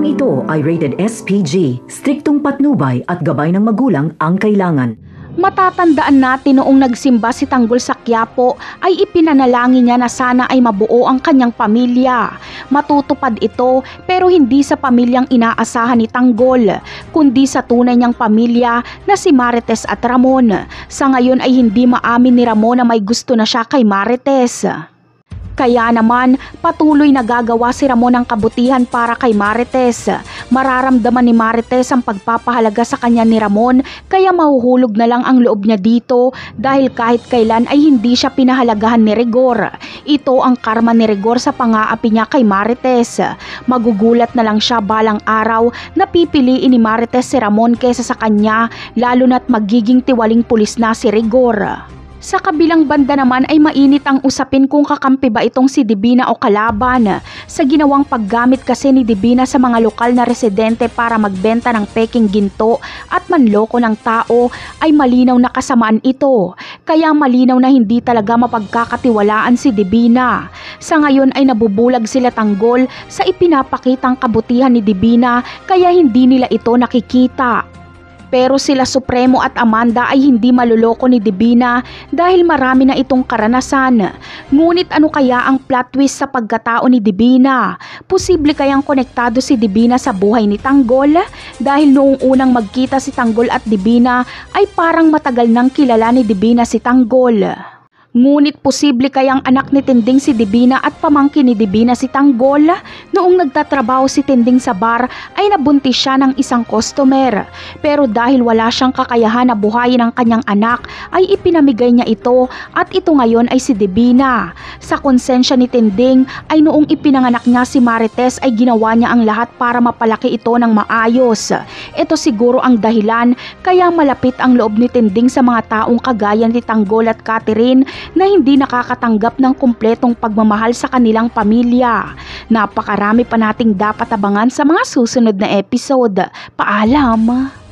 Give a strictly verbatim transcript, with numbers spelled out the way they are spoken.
Programang ito ay rated S P G. Striktong patnubay at gabay ng magulang ang kailangan. Matatandaan natin noong nagsimba si Tanggol sa Quiapo ay ipinanalangin niya na sana ay mabuo ang kanyang pamilya. Matutupad ito pero hindi sa pamilyang inaasahan ni Tanggol, kundi sa tunay niyang pamilya na si Marites at Ramon. Sa ngayon ay hindi maamin ni Ramon na may gusto na siya kay Marites. Kaya naman, patuloy na gagawa si Ramon ng kabutihan para kay Marites. Mararamdaman ni Marites ang pagpapahalaga sa kanya ni Ramon, kaya mahuhulog na lang ang loob niya dito dahil kahit kailan ay hindi siya pinahalagahan ni Rigor. Ito ang karma ni Rigor sa pang-aapi niya kay Marites. Magugulat na lang siya balang araw na pipiliin ni Marites si Ramon kaysa sa kanya, lalo na't magiging tiwaling pulis na si Rigor. Sa kabilang banda naman ay mainit ang usapin kung kakampi ba itong si Divina o kalaban. Sa ginawang paggamit kasi ni Divina sa mga lokal na residente para magbenta ng peking ginto at manloko ng tao ay malinaw na kasamaan ito. Kaya malinaw na hindi talaga mapagkakatiwalaan si Divina. Sa ngayon ay nabubulag sila Tanggol sa ipinapakitang kabutihan ni Divina kaya hindi nila ito nakikita. Pero sila Supremo at Amanda ay hindi maluloko ni Divina dahil marami na itong karanasan. Ngunit ano kaya ang plot twist sa pagkatao ni Divina? Posible kayang konektado si Divina sa buhay ni Tanggol? Dahil noong unang magkita si Tanggol at Divina ay parang matagal nang kilala ni Divina si Tanggol. Ngunit posible kayang anak ni Tinding si Divina at pamangkin ni Divina si Tanggol? Noong nagtatrabaho si Tinding sa bar ay nabuntis siya ng isang customer. Pero dahil wala siyang kakayahan na buhayin ang kanyang anak ay ipinamigay niya ito at ito ngayon ay si Divina. Sa konsensya ni Tinding ay noong ipinanganak niya si Marites ay ginawa niya ang lahat para mapalaki ito ng maayos. Ito siguro ang dahilan kaya malapit ang loob ni Tinding sa mga taong kagaya ni Tanggol at Catherine na hindi nakakatanggap ng kumpletong pagmamahal sa kanilang pamilya. Napakarami pa nating dapat abangan sa mga susunod na episode. Paalam!